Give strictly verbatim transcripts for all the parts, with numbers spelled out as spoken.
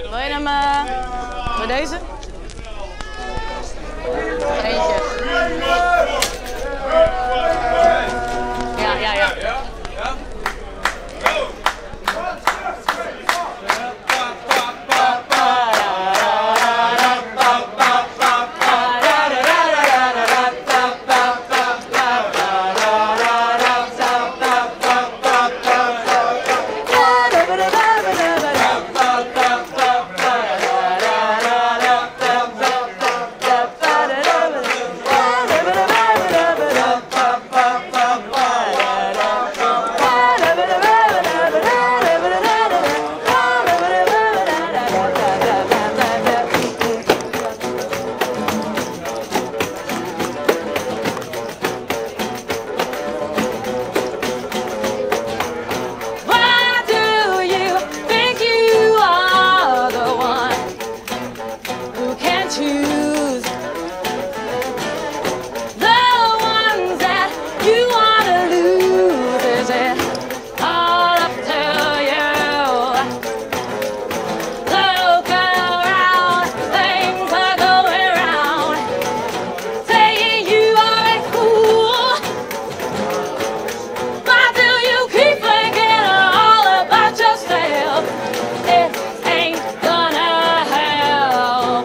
Wil je hem uh, voor deze? Eentje. Ja, ja, ja. Choose the ones that you want to lose. Is it all up to you? Look around, things are going round, saying you are a fool. Why do you keep thinking all about yourself? It ain't gonna help.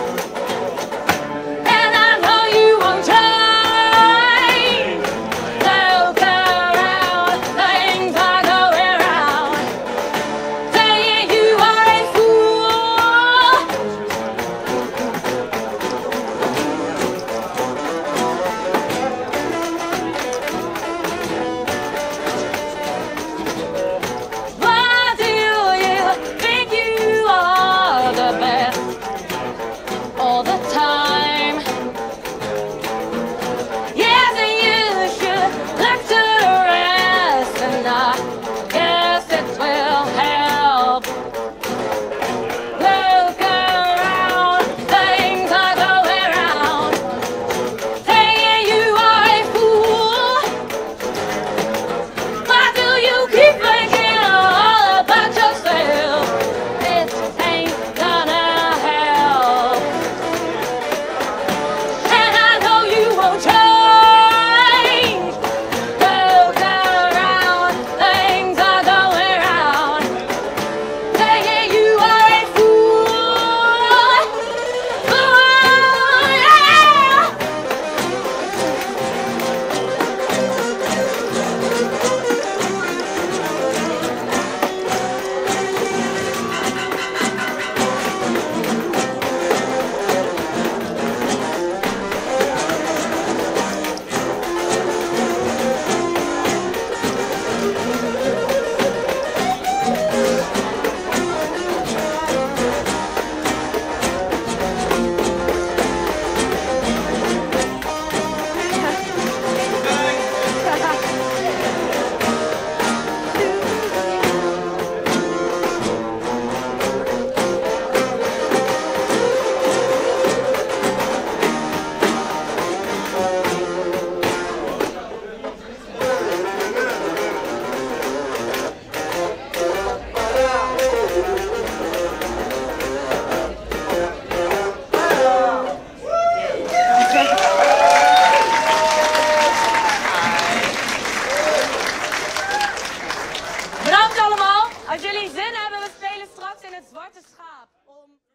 All the time. Yes, and you should look to the rest, and I guess it will help. Look around, things are going round, saying you are a fool. Why do you keep thinking all about yourself? It ain't gonna help. Change. Look around, things are going round, saying you are a fool. Ooh, yeah. Bedankt allemaal. Als jullie zin hebben, we spelen straks in het Zwarte Schaap om